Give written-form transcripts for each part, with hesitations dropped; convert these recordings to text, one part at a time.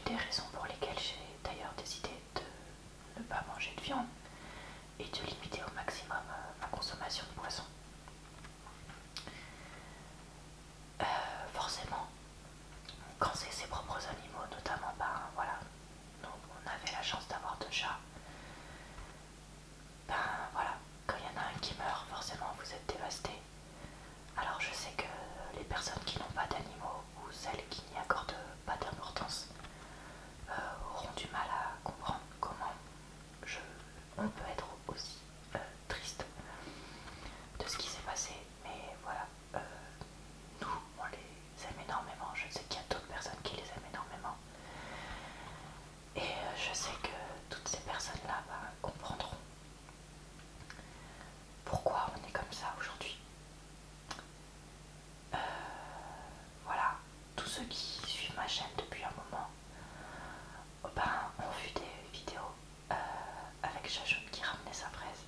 des raisons pour lesquelles j'ai d'ailleurs décidé de ne pas manger de viande et de limiter au maximum ma consommation de poisson. Forcément, quand c'est ses propres animaux, notamment, ben voilà, nous on avait la chance d'avoir 2 chats. Ben voilà, quand il y en a un qui meurt, forcément vous êtes dévasté. Alors je sais que les personnes qui n'ont pas d'animaux ou celles qui n'y accordent pas d'importance auront du mal à comprendre comment on peut être aussi triste de ce qui s'est passé. Mais voilà, nous on les aime énormément. Je sais qu'il y a d'autres personnes qui les aiment énormément. Et je sais que toutes ces personnes-là comprendront pourquoi on est comme ça aujourd'hui. Voilà, tous ceux qui suivent ma chaîne depuis un moment ont vu des vidéos avec Chachoun qui ramenait sa fraise.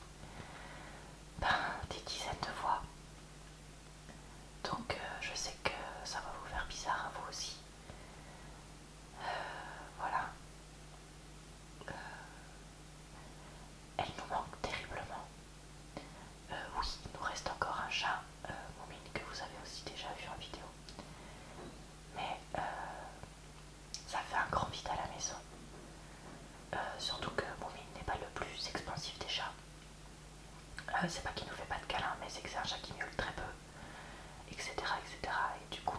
Des dizaines de fois. Donc je sais que ça va vous faire bizarre à vous aussi. Voilà. Elle nous manque terriblement. Oui, il nous reste encore un chat, Moumine, que vous avez aussi déjà vu en vidéo. Mais ça fait un grand vide à la maison. Surtout que Moumine n'est pas le plus expansif des chats. C'est pas qu'il nous fait pas de câlins, mais c'est que c'est un chat qui miaule très peu, etc. etc. Et du coup,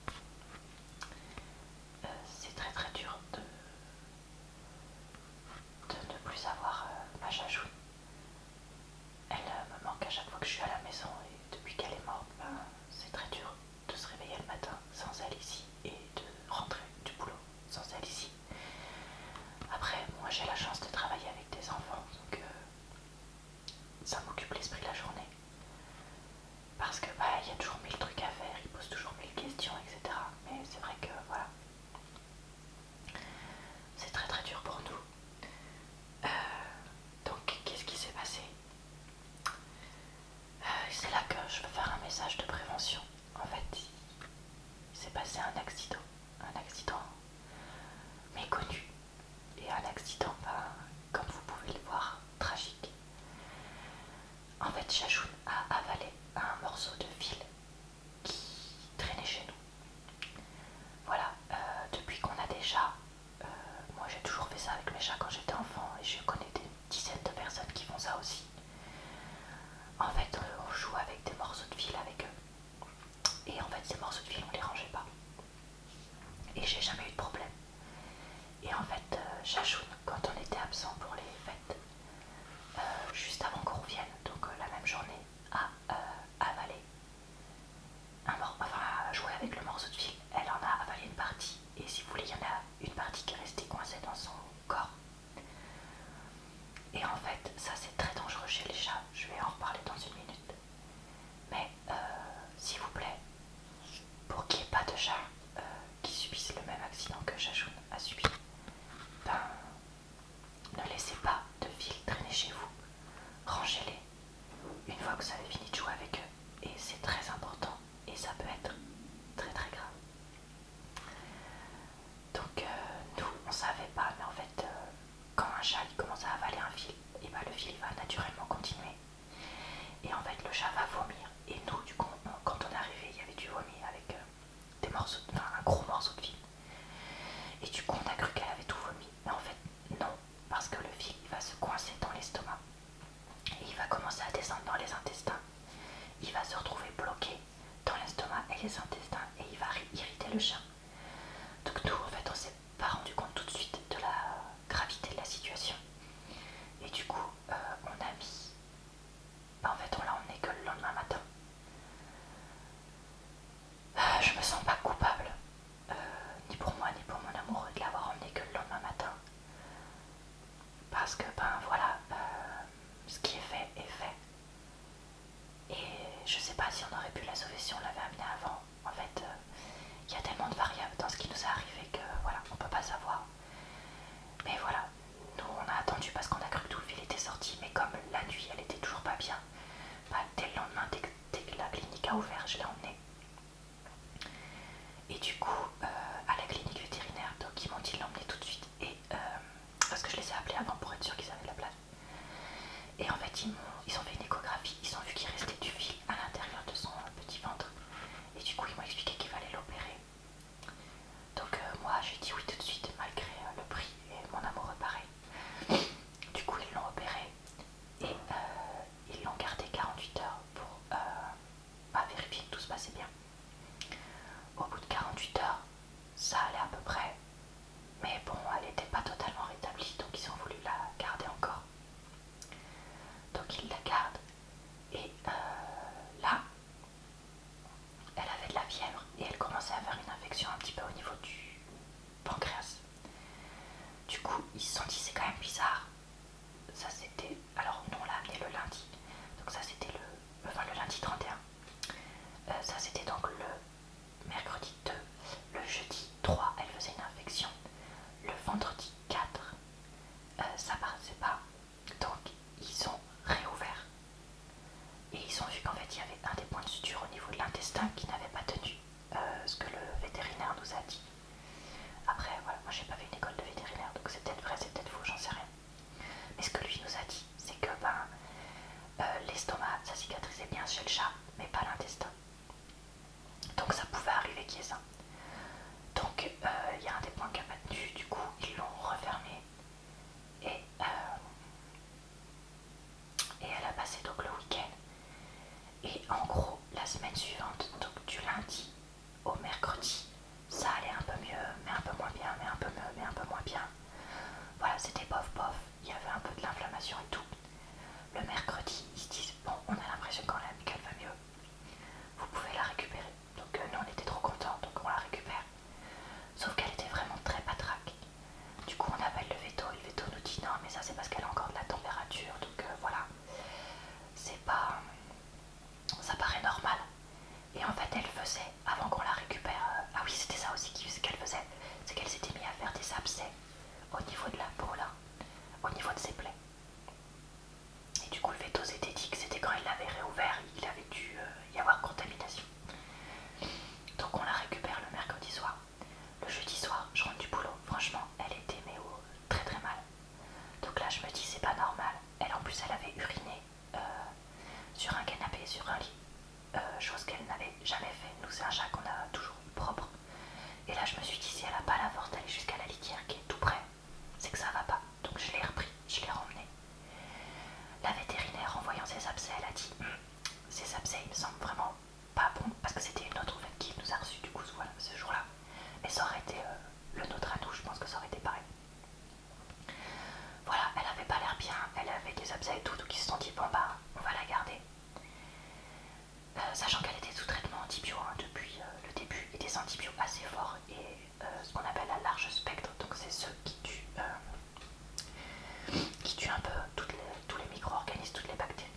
c'est très très dur de ne plus avoir ma Chachoune. Elle me manque à chaque fois que je suis à la maison et depuis qu'elle est morte, c'est très dur de se réveiller le matin sans elle ici et de rentrer du boulot sans elle ici. Après, moi j'ai la chance de travailler avec des enfants, donc ça m'occupe l'esprit la journée. Parce que il y a toujours 1000 trucs à faire, ils posent toujours 1000 questions, etc. Mais c'est vrai que voilà, c'est très très dur pour nous. Donc qu'est-ce qui s'est passé? C'est là que je veux faire un message de prévention. En fait, il s'est passé un accident méconnu et un accident, comme vous pouvez le voir, tragique. En fait, Chachoun a avalé un morceau de fil qui traînait chez nous. Voilà, depuis qu'on a des chats, moi j'ai toujours fait ça avec mes chats quand j'étais enfant et je connais des dizaines de personnes qui font ça aussi. En fait, on joue avec des morceaux de fil avec eux. Et en fait, ces morceaux de fil, on les rangeait pas. Et j'ai jamais eu de problème. Et en fait, Chachoun, quand on était absent pour les fêtes, juste avant qu'on revienne, donc la même journée, a avalé a joué avec le morceau de fil. Elle en a avalé une partie. Et si vous voulez, il y en a une partie qui est restée coincée dans son corps. Et en fait, ça c'est très dangereux chez les chats. Je vais en reparler dans une minute. Mais s'il vous plaît, pour qu'il n'y ait pas de chats qui subissent le même accident que Chachoun a subi, ne laissez ils se sont dit c'est quand même bizarre. Ça c'était, alors nous on l'a amené le lundi, donc ça c'était le lundi 31. Ça c'était donc le mercredi 2, le jeudi 3 elle faisait une infection, le vendredi 4 ça paraissait pas, donc ils ont réouvert et ils ont vu qu'en fait il y avait un des points de suture au niveau de l'intestin qui n'avait pas tenu ce que le vétérinaire nous a dit. Après voilà, moi j'ai pas fait une école de vétérinaire donc c'est peut-être vrai, c'est peut-être faux, j'en sais rien. Mais ce que lui nous a dit c'est que l'estomac ça cicatrisait bien chez le chat mais pas l'intestin. Donc ça pouvait arriver qu'il y ait ça. Donc il y a un des points qui n'a pas tenu, du coup ils l'ont refermé et elle a passé donc le week-end. Et en gros la semaine suivante, donc du lundi au mercredi, ça allait un peu mieux, mais un peu moins bien, mais un peu mieux, mais un peu moins bien. Voilà, c'était bof bof, il y avait un peu de l'inflammation et tout. Le mercredi, ils se disent bon, on a l'impression qu'elle va mieux, vous pouvez la récupérer. Donc nous on était trop contents, donc on la récupère. Sauf qu'elle était vraiment très patraque. Du coup on appelle le veto et le veto nous dit non mais ça c'est parce qu'elle a encore de la température, donc voilà, c'est pas, ça paraît normal. Et en fait elle faisait, avant qu'on la récupère, ah oui c'était ça aussi qu'elle faisait, c'est qu'elle s'était mise à faire des abcès au niveau de la peau là, au niveau de ses plaies. Et du coup le veto s'était dit que c'était quand il l'avait réouvert, il avait dû y avoir contamination. Donc on la récupère le mercredi soir. Le jeudi soir, je rentre du boulot, franchement elle était mais très très mal. Donc là je me dis c'est pas normal. Elle en plus elle avait uriné sur un canapé, sur un lit. Chose qu'elle n'avait jamais fait. Nous c'est un chat qu'on a toujours eu propre. Et là je me suis dit si elle a pas la force d'aller jusqu'à la litière qui est tout près, c'est que ça va pas. Donc je l'ai repris, je l'ai remmené. La vétérinaire en voyant ses abcès, elle a dit ces abcès il me semble vraiment pas bon, parce que c'était une autre en fait qui nous a reçu du coup voilà, ce jour-là. Mais ça aurait été le nôtre à nous, je pense que ça aurait été pareil. Voilà, elle avait pas l'air bien, elle avait des abcès et tout, donc ils se sont dit bon bah on va la garder. Sachant qu'elle était sous traitement antibio depuis le début, et des antibio assez forts et ce qu'on appelle à large spectre, donc c'est ceux qui tuent un peu tous les micro-organismes, toutes les bactéries.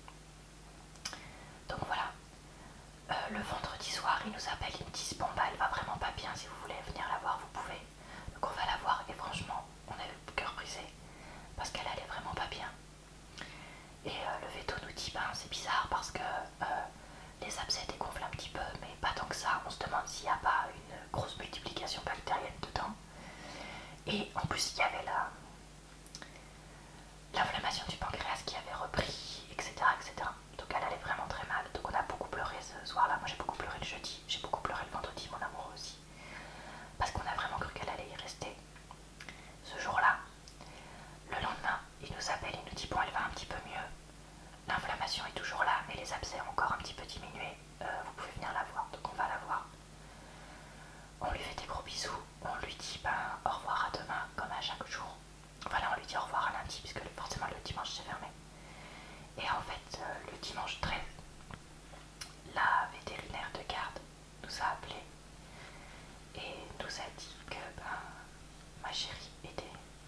Donc voilà, le vendredi soir ils nous appellent, ils me disent bon bah elle va vraiment pas bien, si vous voulez venir la voir vous pouvez. Donc on va la voir et franchement on avait le cœur brisé parce qu'elle allait vraiment pas bien. Et le veto nous dit ben c'est bizarre parce que les abcès dégonflent un petit peu mais pas tant que ça, on se demande s'il n'y a pas une grosse multiplication bactérienne dedans. Et en plus il y avait l'inflammation du pancréas qui avait repris, etc., etc. Donc elle allait vraiment très mal, donc on a beaucoup pleuré ce soir-là. Moi j'ai beaucoup pleuré le jeudi, j'ai beaucoup pleuré le vendredi, mon amoureux aussi, parce qu'on a vraiment cru qu'elle allait y rester. Ce jour-là, le lendemain, il nous appelle, il nous dit bon elle va un petit peu mieux, l'inflammation est toujours là, mais les abcès ont encore un petit peu diminué, vous pouvez venir la voir, donc on va la voir. On lui fait des gros bisous, on lui dit ben au revoir à demain comme à chaque jour. Enfin là on lui dit au revoir à lundi puisque forcément le dimanche c'est fermé. Et en fait le dimanche 13, la vétérinaire de garde nous a appelé et nous a dit que ma chérie était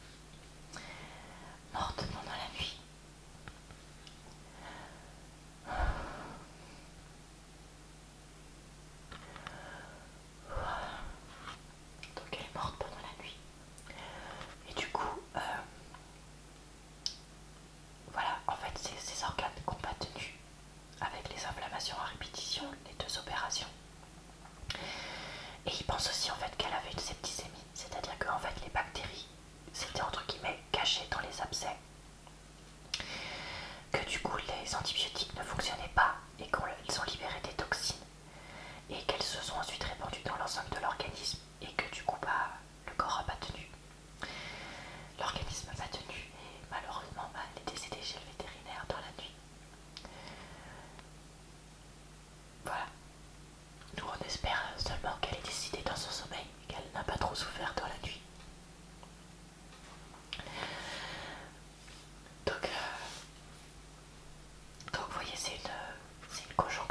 morte pendant la nuit. Donc elle est morte pendant la nuit. Et du coup, voilà, en fait c'est ces organes qui n'ont pas tenu avec les inflammations à répétition, les 2 opérations. Et il pense aussi en fait qu'elle avait une septicémie, c'est-à-dire qu'en fait les bactéries c'était entre guillemets caché dans les abcès, que du coup les antibiotiques ne fonctionnaient pas et qu'elles ont libéré des toxines et qu'elles se sont ensuite répandues dans l'ensemble de l'organisme et que du coup le corps n'a pas tenu, l'organisme n'a pas tenu et malheureusement elle est décédée chez le vétérinaire dans la nuit. Voilà, nous on espère seulement qu'elle est décédée dans son sommeil et qu'elle n'a pas trop souffert dans la nuit. Donc vous voyez c'est une conjoncture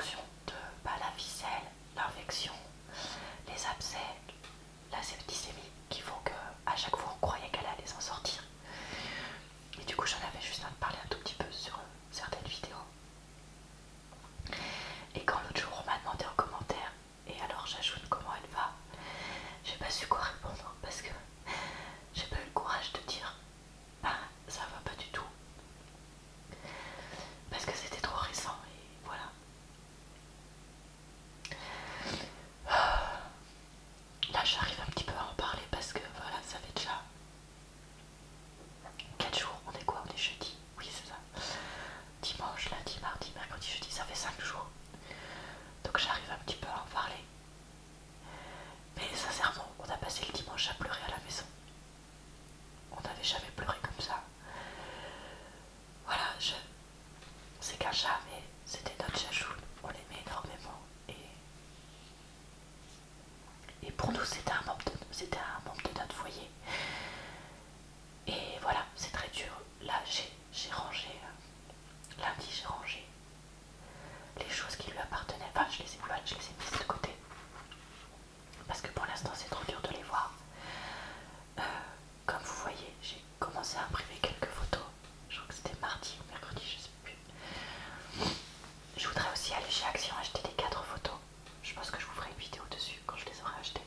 à imprimer quelques photos. Je crois que c'était mardi ou mercredi, je sais plus. Je voudrais aussi aller chez Action acheter des cadres photos. Je pense que je vous ferai une vidéo dessus quand je les aurai achetés.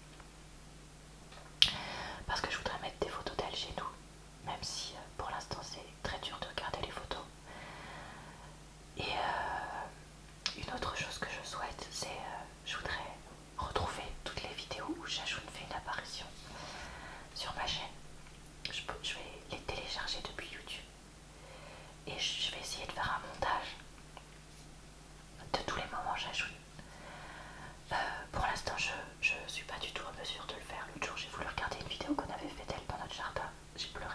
Parce que je voudrais mettre des photos d'elle chez nous. Même si pour l'instant c'est très dur de regarder les photos. Et une autre chose que je souhaite, c'est je voudrais retrouver toutes les vidéos où Chachoun fait une apparition sur ma chaîne. Je vais les télécharger depuis YouTube et je vais essayer de faire un montage de tous les moments Chachoun. Pour l'instant je suis pas du tout en mesure de le faire. L'autre jour j'ai voulu regarder une vidéo qu'on avait fait d'elle dans notre jardin. J'ai pleuré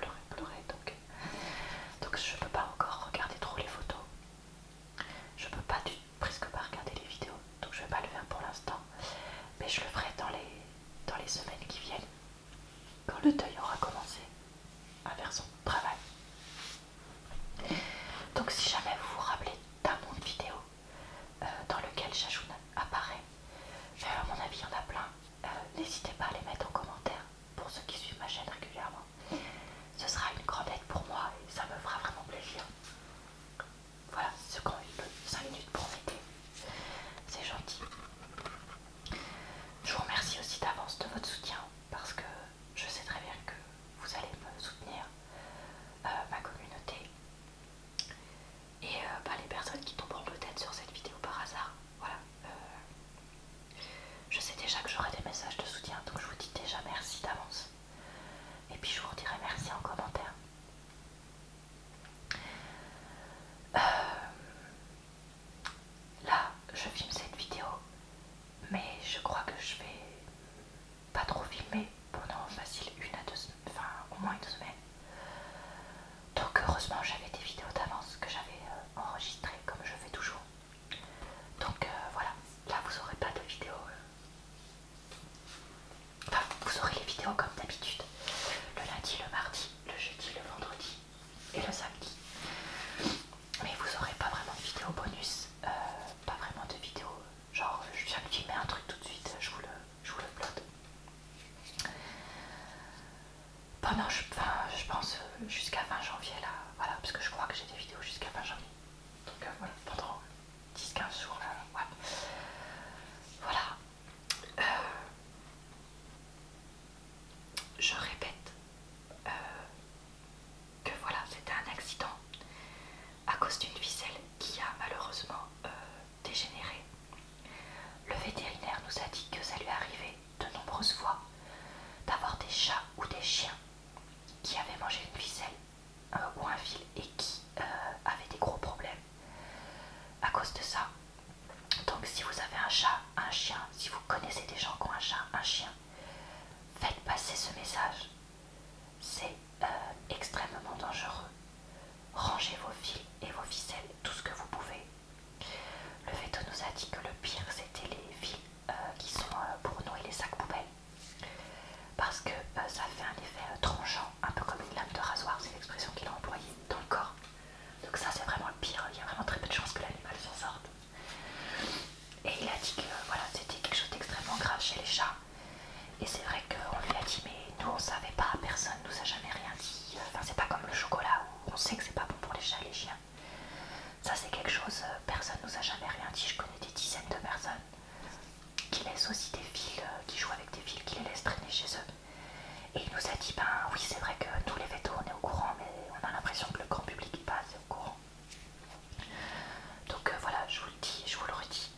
donc je peux pas encore regarder trop les photos. Je peux pas presque pas regarder les vidéos, donc je vais pas le faire pour l'instant. Mais je le ferai dans les semaines qui viennent, quand le deuil aura commencé à faire son travail. Donc si jamais vous vous rappelez d'un monde vidéo dans lequel Chachoun apparaît, à mon avis il y en a plein, n'hésitez pas à les mettre en commentaire pour ceux qui suivent ma chaîne régulièrement. Ce sera une grande aide pour moi et ça me fera vraiment plaisir. Voilà, ceux qui ont eu 5 minutes pour m'aider, c'est gentil. Je vous remercie aussi d'avance de votre soutien parce que je sais très bien que vous allez me soutenir, ma communauté et les personnes qui tomberont peut-être sur cette vidéo par hasard. Voilà, je sais déjà que j'aurai des messages de soutien, donc je vous dis déjà merci d'avance. Et puis je vous redirai merci en commentaire. Là, je filme cette vidéo, mais je crois que je vais pas trop filmer pendant facile au moins une semaine. Donc heureusement j'avais des vidéos d'avance que j'avais enregistrées comme je fais toujours. Donc voilà, là vous aurez pas de vidéo. Enfin, vous aurez les vidéos comme d'habitude. Le lundi, le mardi, le jeudi, le vendredi et le samedi. Mais vous aurez pas vraiment de vidéo bonus. Pas vraiment de vidéo genre je viens de filmer un truc tout de suite, je vous le upload. Pendant, je pense jusqu'à fin janvier là, voilà, parce que je crois que j'ai des vidéos jusqu'à fin janvier. Donc voilà, pendant 10-15 jours là, ouais. Voilà. Je répète que voilà, c'était un accident à cause d'une ficelle qui a malheureusement dégénéré. Le vétérinaire nous a dit que ça lui arrivait de nombreuses fois d'avoir des chats ou des chiens qui avaient mangé une ficelle ou un fil et qui avaient des gros problèmes à cause de ça. Donc si vous avez un chat, un chien, si vous connaissez des gens qui ont un chat, un chien, faites passer ce message. C'est extrêmement dangereux. Rangez vos fils et vos ficelles, tout ce que vous pouvez. Le veto nous a dit que le pire c'était les fils qui sont pour nouer les sacs poubelles. Parce que ça fait un effet tranchant, un peu comme une lame de rasoir, c'est l'expression qu'il a employée dans le corps. Donc ça c'est vraiment le pire, il y a vraiment très peu de chances que l'animal s'en sorte. Et il a dit que voilà, c'était quelque chose d'extrêmement grave chez les chats. Et c'est vrai qu'on lui a dit mais nous on savait pas, personne nous a jamais rien dit. Enfin c'est pas comme le chocolat où on sait que c'est pas bon pour les chats et les chiens. Ça c'est quelque chose, personne nous a jamais rien dit. Je connais des dizaines de personnes qui laissent aussi des fils, qui jouent avec des fils, qui les laissent traîner chez eux. Et il nous a dit ben oui c'est vrai que nous les vétos on est au courant, mais on a l'impression que le grand public n'est pas assez au courant. Donc voilà, je vous le dis, je vous le redis.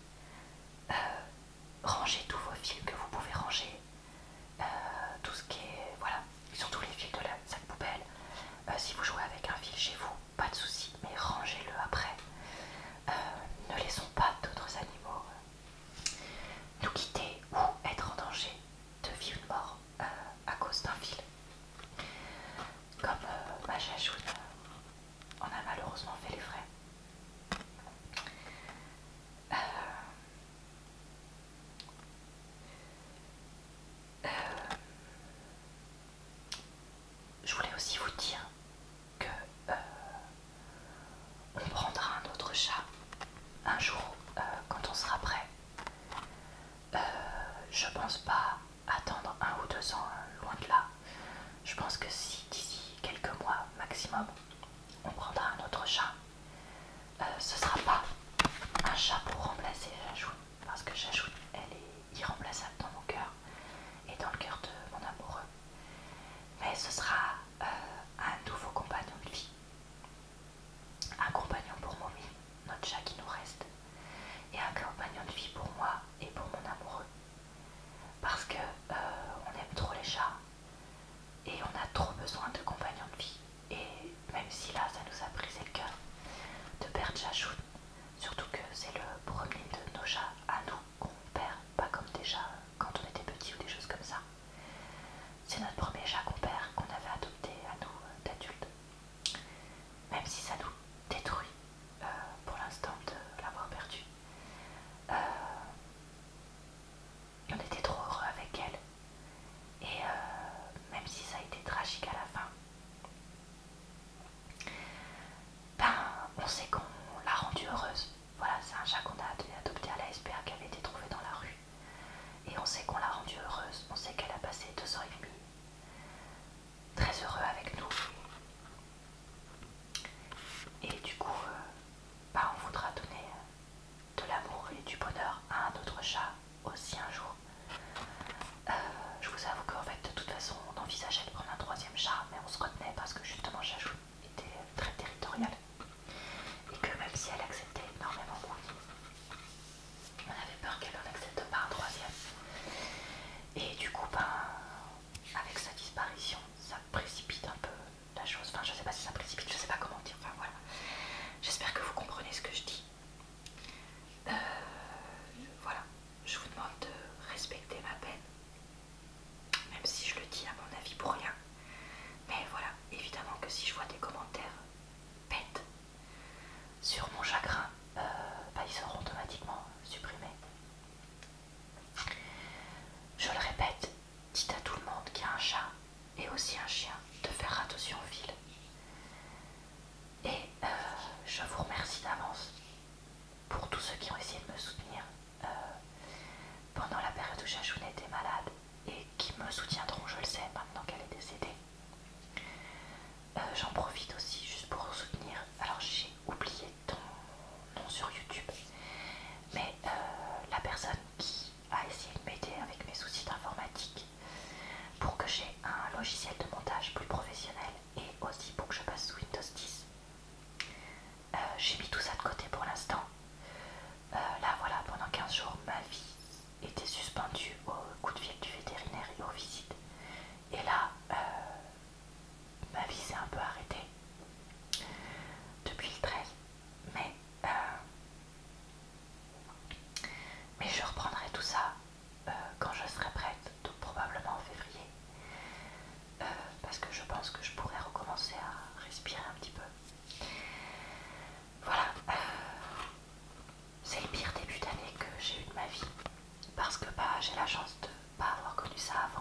Rangez tous vos fils que vous pouvez ranger. Tout ce qui est, voilà, surtout les fils de la sac poubelle. Si vous jouez avec un fil chez vous, pas de souci, mais rangez-le après. Ne laissons pas d'autres animaux nous quitter ou être en danger de vie ou de mort à cause d'un fil. Comme quelques mois maximum, on prendra un autre chat. Ce sera pas un chat pour remplacer Jajoun, parce que Jajoun, elle est irremplaçable dans mon cœur et dans le cœur de mon amoureux. Mais ce sera un nouveau compagnon de vie. Un compagnon pour Mommy, notre chat qui nous reste, et un compagnon de vie pour moi et pour mon amoureux. Parce que on aime trop les chats et on a trop besoin de compagnons de vie. Et même si là ça nous a brisé le cœur de perdre Jajoun, surtout que c'est le premier de nos chats à nous qu'on perd, pas comme déjà quand on était petit ou des choses comme ça. C'est notre premier chat qu'on perd, qu'on avait adopté à nous d'adultes. Même si ça nous détruit pour l'instant de l'avoir perdu. On était trop heureux avec elle. Et même si ça a été tragique à la fin, ben on sait qu'on l'a rendue heureuse. Voilà, c'est un chat qu'on a adopté à la SPA qui avait été trouvé dans la rue. Et on sait qu'on l'a rendue heureuse. On sait qu'elle a passé 2 ans et demi très heureux avec nous. Et du coup, ben, on voudra donner de l'amour et du bonheur à un autre chat aussi un jour. Je vous avoue qu'en fait, de toute façon, on envisageait de prendre un 3e chat, mais on se retenait parce que justement, Jajoun était très territoriale. Et que même si elle acceptait énormément Mommy, on avait peur qu'elle n'en accepte pas un 3e. Et du coup, ben, avec sa disparition, ça précipite un peu la chose. Enfin, je sais pas si ça précipite, je sais pas comment dire. Enfin, voilà. J'espère que vous comprenez ce que je dis. Voilà. Je vous demande de respecter ma peine. Même si je le dis à mon avis pour rien. Mais voilà, évidemment que si je vois des commentaires bêtes sur mon chagrin, bah, ils seront automatiquement supprimés. Je le répète, dites à tout le monde qu'il y a un chat et aussi un chien de faire attention aux fils. Et je vous remercie d'avance pour tous ceux qui ont essayé de me soutenir pendant la période où Jajoun était malade et qui me soutiendront, je le sais, maintenant qu'elle est décédée. J'en profite aussi juste pour soutenir. Alors j'ai oublié ton nom sur YouTube, mais la personne qui a essayé de m'aider avec mes soucis d'informatique pour que j'ai un logiciel de montage plus professionnel et aussi pour que je passe sous Windows 10. J'ai mis tout ça de côté pour l'instant. Là voilà, pendant 15 jours ma vie était suspendue au coup de fil du vétérinaire et aux visites. Et là, ma vie s'est un peu arrêtée depuis le 13. Mais je reprendrai tout ça quand je serai prête, donc probablement en février. Parce que je pense que je pourrais recommencer à respirer un petit peu. Voilà, c'est le pire début d'année que j'ai eu de ma vie. Parce que bah, j'ai la chance de ne pas avoir connu ça